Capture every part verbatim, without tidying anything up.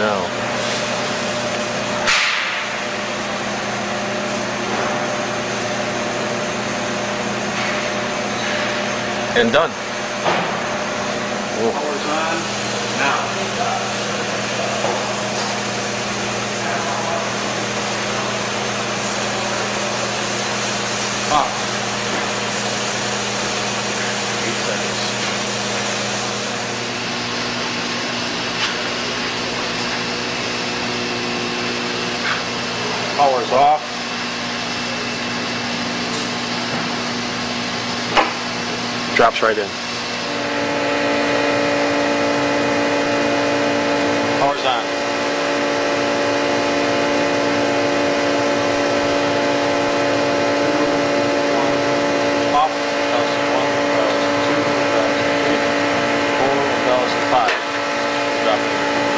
now. And done. Power's on now. Off. Eight seconds. Power's off. Drops right in. Power's on. Off. Ballast one, ballast two, ballast three, four, ballast five. Drop it.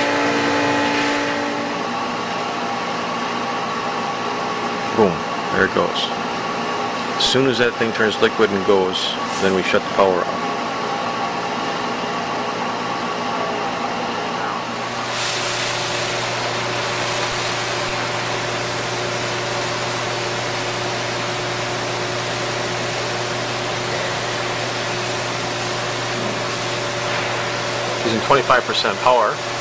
Boom. There it goes. As soon as that thing turns liquid and goes, then we shut the power off. Using twenty-five percent power.